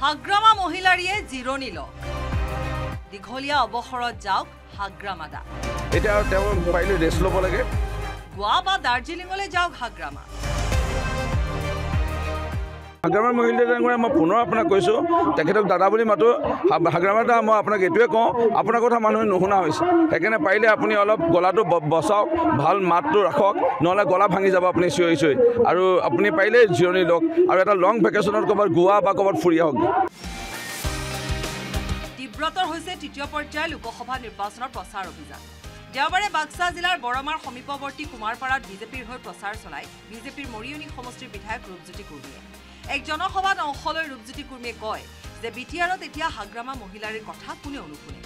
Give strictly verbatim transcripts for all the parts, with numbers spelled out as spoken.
হাগ্ৰামা মহিলাৰীয়ে জিৰণি লওক দীঘলীয়া অৱসৰত যাওক হাগ্ৰামাদা এতিয়া তেওঁ পাৰিলে ৰেষ্ট ল'ব লাগে গোৱা বা দাৰ্জিলিঙলৈ যাওক হাগ্ৰামা হাগ্ৰামাৰ মহিলাৰ মই পুনৰ আপোনাক কৈছোঁ তেখেতক দাদা বুলি মাতো হাগ্ৰামাদা মই আপোনাক এইটোৱে কওঁ আপোনাৰ কথা মানুহে নুশুনা হৈছে সেইকাৰণে পাৰিলে আপুনি অলপ গলাটো বচাওক ভাল মাতটো ৰাখক নহ'লে গলা ভাঙি যাব আপুনি চিঞৰি চিঞৰি আৰু আপুনি পাৰিলে জিৰণি লওক আৰু এটা লং ভেকেশ্যনত ক'ৰবাত গোৱা বা ক'ৰবাত ফুৰি আহক তীব্ৰতৰ হৈছে তৃতীয় পৰ্যায়ৰ লোকসভা নিৰ্বাচনৰ প্ৰচাৰ অভিযান দেওবাৰে বাক্সা জিলাৰ বৰমাৰ সমীপৱৰ্তী কুমাৰপাৰাত বিজেপিৰ হৈ প্ৰচাৰ চলাই বিজেপিৰ মৰিয়নি সমষ্টিৰ বিধায়ক ৰূপজ্যোতি কুৰ্মীয়ে এক জনসভাত অংশলৈ ৰূপজ্যোতি কুৰ্মীয়ে কয় যে বি টি আৰত এতিয়া হাগ্ৰামা মহিলাৰীৰ কথা কোনেও নুশুনে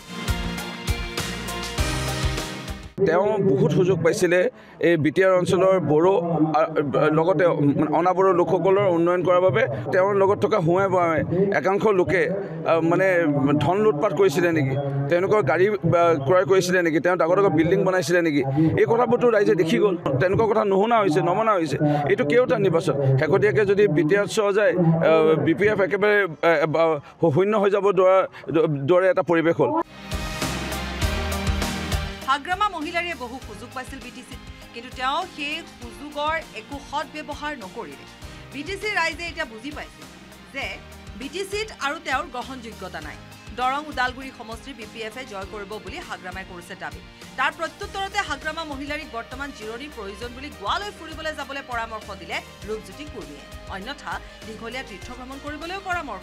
তেওঁ বহুত সুযোগ পাইছিলে এই বি টি আৰ অঞ্চলৰ বড়ো লগতে অনাবড়ো লোকসকলৰ উন্নয়ন কৰাৰ বাবে তেওঁৰ লগত থকা হুঁৱাই বোৱাই একাংশ লোকে মানে ধন লুটপাট কৰিছিলে নেকি তেওঁলোকৰ গাড়ী ক্ৰয় কৰিছিলে নেকি তেওঁ ডাঙৰ ডাঙৰ বিল্ডিং বনাইছিলে নেকি এই কথাবোৰতো ৰাইজে দেখি গ'ল তেনেকুৱা কথা নুশুনা হৈছে নমনা হৈছে এইটো কেওটা নিৰ্বাচন শেহতীয়াকৈ যদি বি টি আৰত চোৱা যায় বি পি এফ একেবাৰে শূন্য হৈ যাব দৰে এটা পৰিৱেশ হ'ল হাগ্ৰামা মহিলাৰীয়ে বহু সুযোগ পাইছিল বি টি চিত কিন্তু তেওঁ সেই সুযোগৰ একো সৎ ব্যৱহাৰ নকৰিলে বি টি চিৰ ৰাইজে এতিয়া বুজি পাইছিল যে বি টি চিত আৰু তেওঁৰ গ্ৰহণযোগ্যতা নাই দৰং ওদালগুৰি সমষ্টিৰ বি পি এফে জয় কৰিব বুলি হাগ্ৰামাই কৰিছে দাবী তাৰ প্ৰত্যুত্তৰতে হাগ্ৰামা মহিলাৰীক বৰ্তমান জিৰণিৰ প্ৰয়োজন বুলি গোৱালৈ ফুৰিবলৈ যাবলৈ পৰামৰ্শ দিলে ৰূপজ্যোতি কুৰ্মীয়ে অন্যথা দীঘলীয়া তীৰ্থ ভ্ৰমণ কৰিবলৈও পৰামৰ্শ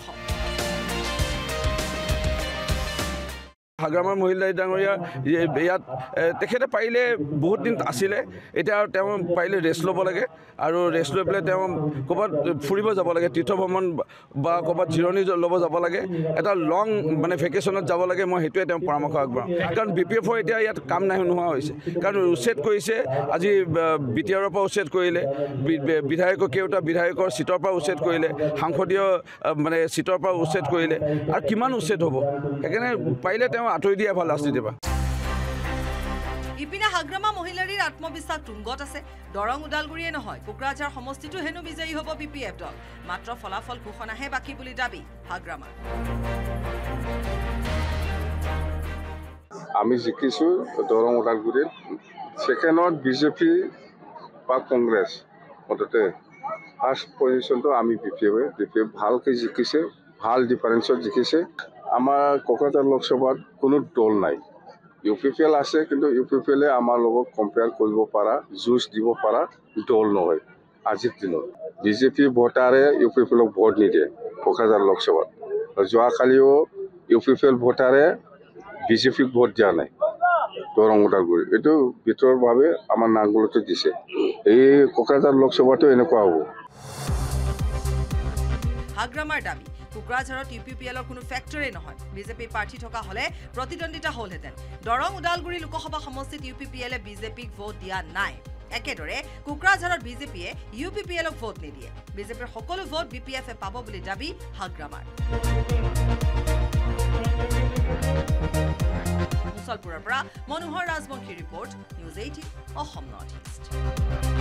হাগ্ৰামাৰ মহিলা ডাঙৰীয়া ইয়াত তেখেতে পাৰিলে বহুত দিন আছিলে এতিয়া তেওঁ পাৰিলে ৰেষ্ট ল'ব লাগে আৰু ৰেষ্ট লৈ পেলাই তেওঁ ক'ৰবাত ফুৰিব যাব লাগে তীৰ্থ ভ্ৰমণ বা ক'ৰবাত জিৰণি ল'ব যাব লাগে এটা লং মানে ভেকেশ্যনত যাব লাগে মই সেইটোৱে তেওঁ পৰামৰ্শ আগবঢ়াওঁ কাৰণ বি পি এফৰ এতিয়া ইয়াত কাম নাই নোহোৱা হৈছে কাৰণ উচ্ছেদ কৰিছে আজি বি টি আৰৰ পৰা উচ্ছেদ কৰিলে বিধায়কৰ কেওটা বিধায়কৰ চিটৰ পৰা উচ্ছেদ কৰিলে সাংসদীয় মানে চিটৰ পৰা উচ্ছেদ কৰিলে আৰু কিমান উচ্ছেদ হ'ব সেইকাৰণে পাৰিলে তেওঁ আঁতৰি দিয়া ভাল ৰাজনীতিৰ পৰা ইপিনে হাগ্ৰামা মহিলাৰীৰ আত্মবিশ্বাস তুংগত আছে দৰং ওদালগুৰিয়ে নহয় কোকৰাঝাৰ সমষ্টিটো হেনো বিজয়ী হ'ব বি পি এফ দল মাত্ৰ ফলাফল ঘোষণাহে বাকী বুলি দাবী হাগ্ৰামাৰ আমি জিকিছোঁ দৰং ওদালগুৰিত ছেকেণ্ডত বিজেপি বা কংগ্ৰেছ মুঠতে ফাৰ্ষ্ট পজিশ্যনটো আমি বি পি এফে বি পি এফ ভালকৈ জিকিছে ভাল ডিফাৰেঞ্চত জিকিছে আমাৰ কোকৰাঝাৰ লোকসভাত কোনো দল নাই ইউ পি পি এল আছে কিন্তু ইউ পি পি এলে আমাৰ লগত কম্পেয়াৰ কৰিব পৰা যুঁজ দিব পৰা দল নহয় আজিৰ দিনত বিজেপি ভোটাৰে ইউ পি পি এলক ভোট নিদিয়ে কোকৰাঝাৰ লোকসভাত যোৱাকালিও ইউ পি পি এল ভোটাৰে বিজেপিক ভোট দিয়া নাই দৰং ওদালগুৰি এইটো ভিতৰভাৱে আমাৰ নাংগলতে দিছে এই কোকৰাঝাৰ লোকসভাটো এনেকুৱা হ'ব হাগ্ৰামাৰ দাবী কোকৰাঝাৰত ইউ পি পি এলৰ কোনো ফেক্টৰী নহয় বিজেপি প্ৰাৰ্থী থকা হলে প্ৰতিদ্বন্দ্বিতা হ'লহেঁতেন দৰং ওদালগুৰি লোকসভা সমষ্টিত ইউ পি পি এলে বিজেপিক ভোট দিয়া নাই একেদৰে কোকৰাঝাৰত বিজেপিয়ে ইউ পি পি এলক ভোট নিদিয়ে বিজেপিৰ সকলো ভোট বি পি এফে পাব বুলি দাবী হাগ্ৰামাৰ মুছলপুৰৰ পৰা Manohar Rajbongshi report news eighteen Assam north east